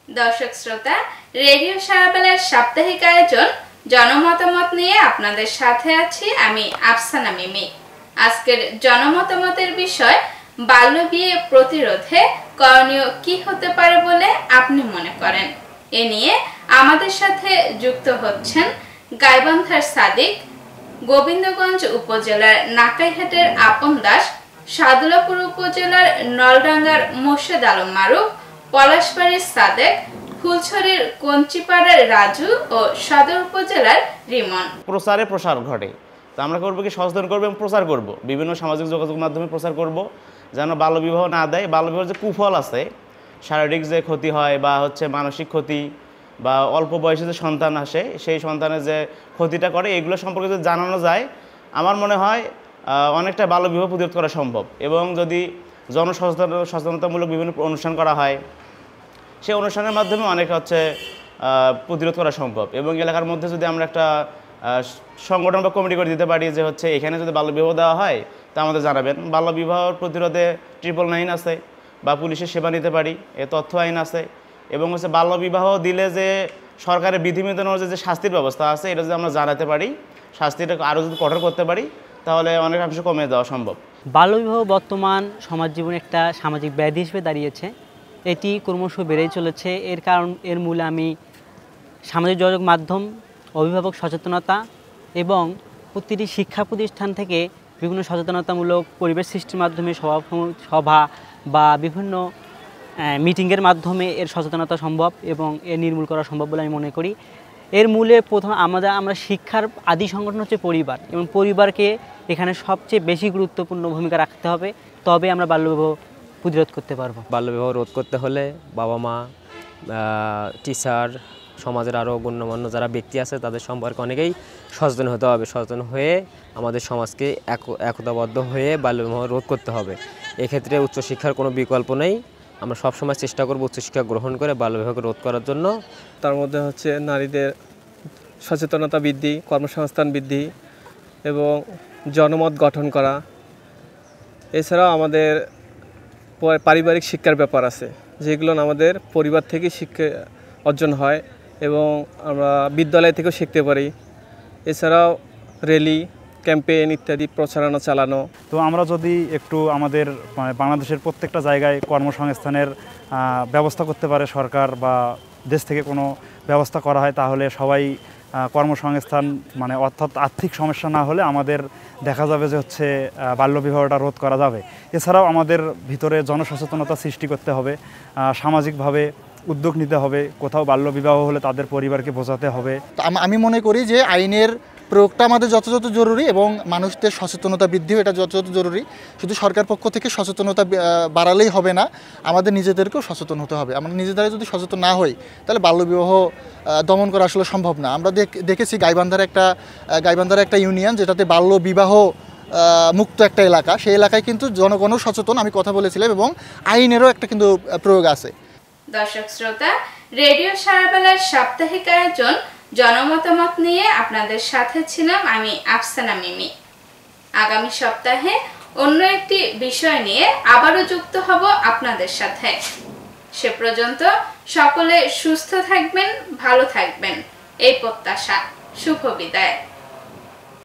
দর্শক শ্রোতা, রেডিও সারাবেলার সাপ্তাহিক আয়োজন জনমতামত নিয়ে আপনাদের সাথে আছি আমি আফসানা মিমি। আজকের জনমতামতের বিষয় বাল্যবিয়ে প্রতিরোধে করণীয় কি হতে পারে বলে আপনি মনে করেন। এ নিয়ে আমাদের সাথে যুক্ত হচ্ছেন গাইবান্ধার সাদিক, গোবিন্দগঞ্জ উপজেলার নাকাইহাটের আপন দাস, সাদুলাপুর উপজেলার নলডাঙ্গার মোর্শেদ আলম মারুফ, পলাশবাড়ির সাদেক, ফুলছড়ির কঞ্চিপাড়ার রাজু ও সদর উপজেলার রিমন। প্রচারে প্রসার ঘটে, তো আমরা করবো কি সচেতন করবো এবং প্রচার করব, বিভিন্ন সামাজিক যোগাযোগ মাধ্যমে প্রচার করব যেন বাল্যবিবাহ না দেয়। বাল্যবিবাহের যে কুফল আছে, শারীরিক যে ক্ষতি হয় বা মানসিক ক্ষতি বা অল্প বয়সে যে সন্তান আসে সেই সন্তানের যে ক্ষতিটা করে, এগুলো সম্পর্কে যদি জানানো যায় আমার মনে হয় অনেকটা বাল্যবিবাহ প্রতিরোধ করা সম্ভব। এবং যদি সচেতনতামূলক বিভিন্ন অনুষ্ঠান করা হয়, সেই অনুষ্ঠানের মাধ্যমে অনেক প্রতিরোধ করা সম্ভব। এবং এলাকার মধ্যে যদি আমরা একটা সংগঠন বা কমিটি করে দিতে পারি যে এখানে যদি বাল্যবিবাহ দেওয়া হয় তা আমাদের জানাবেন। বাল্যবিবাহ প্রতিরোধে 999 আছে বা পুলিশের সেবা নিতে পারি, তথ্য আইন আছে। এবং বাল্যবিবাহ দিলে যে সরকারের বিধিবিধান অনুযায়ী যে শাস্তির ব্যবস্থা আছে, এটা যদি আমরা জানাতে পারি, শাস্তিটা আরও যদি কঠোর করতে পারি তাহলে অনেকাংশে কমে দেওয়া সম্ভব। বাল্যবিবাহ বর্তমান সমাজ জীবনে একটা সামাজিক ব্যাধি হিসেবে দাঁড়িয়েছে। এটি ক্রমশ বেড়েই চলেছে। এর মূলে আমি সামাজিক যোগাযোগ মাধ্যম, অভিভাবক সচেতনতা এবং প্রতিটি শিক্ষা প্রতিষ্ঠান থেকে বিভিন্ন সচেতনতামূলক পরিবেশ সৃষ্টির মাধ্যমে সভা বা বিভিন্ন মিটিংয়ের মাধ্যমে এর সচেতনতা সম্ভব এবং এর নির্মূল করা সম্ভব বলে আমি মনে করি। এর মূলে প্রথম আমরা শিক্ষার আদি সংগঠন হচ্ছে পরিবার, এবং পরিবারকে এখানে সবচেয়ে বেশি গুরুত্বপূর্ণ ভূমিকা রাখতে হবে, তবে আমরা বাল্যবিবাহ প্রতিরোধ করতে পারবো। বাল্যবিবাহ রোধ করতে হলে বাবা মা, টিচার, সমাজের আরও গণ্যমান্য যারা ব্যক্তি আছে তাদের সম্পর্কে অনেকেই সচেতন হতে হবে। সচেতন হয়ে আমাদের সমাজকে একতাবদ্ধ হয়ে বাল্যবিবাহ রোধ করতে হবে। এক্ষেত্রে উচ্চশিক্ষার কোনো বিকল্প নেই। আমরা সবসময় চেষ্টা করব উচ্চশিক্ষা গ্রহণ করে বাল্যবিবাহকে রোধ করার জন্য। তার মধ্যে নারীদের সচেতনতা বৃদ্ধি, কর্মসংস্থান বৃদ্ধি এবং জনমত গঠন করা। এছাড়াও আমাদের পারিবারিক শিক্ষার ব্যাপার আছে, যেগুলো আমাদের পরিবার থেকে শিক্ষা অর্জন হয় এবং আমরা বিদ্যালয় থেকেও শিখতে পারি। এছাড়াও র্যালি, ক্যাম্পেইন ইত্যাদি প্রচারণা চালানো। তো আমরা যদি একটু আমাদের বাংলাদেশের প্রত্যেকটা জায়গায় কর্মসংস্থানের ব্যবস্থা করতে পারে সরকার বা দেশ থেকে কোনো ব্যবস্থা করা হয়, তাহলে সবাই কর্মসংস্থান অর্থাৎ আর্থিক সমস্যা না হলে আমাদের দেখা যাবে যে বাল্যবিবাহটা রোধ করা যাবে। এছাড়াও আমাদের ভিতরে জনসচেতনতা সৃষ্টি করতে হবে, সামাজিকভাবে উদ্যোগ নিতে হবে। কোথাও বাল্যবিবাহ হলে তাদের পরিবারকে বোঝাতে হবে। আমি মনে করি যে আইনের প্রয়োগটা আমাদের যথাযথ জরুরি এবং মানুষদের সচেতনতা বৃদ্ধিও এটা যথাযথ জরুরি। শুধু সরকার পক্ষ থেকে সচেতনতা বাড়ালেই হবে না, আমাদের নিজেদেরকেও সচেতন হতে হবে। আমরা নিজেদের যদি সচেতন না হই তাহলে বাল্যবিবাহ দমন করা আসলে সম্ভব না। আমরা দেখেছি গাইবান্ধার একটা ইউনিয়ন যেটাতে বাল্যবিবাহ মুক্ত একটা এলাকা, সেই এলাকায় কিন্তু জনগণও সচেতন, আমি কথা বলেছিলাম, এবং আইনেরও একটা কিন্তু প্রয়োগ আছে। দর্শক শ্রোতা, রেডিও সারাবেলার সাপ্তাহিক আয়োজন জনমতামত নিয়ে আপনাদের সাথে ছিলাম আমি আফসানা মিমি। আগামী সপ্তাহে অন্য একটি বিষয় নিয়ে আবারও যুক্ত হব আপনাদের সাথে। সে পর্যন্ত সকলে সুস্থ থাকবেন, ভালো থাকবেন, এই প্রত্যাশা। শুভ বিদায়।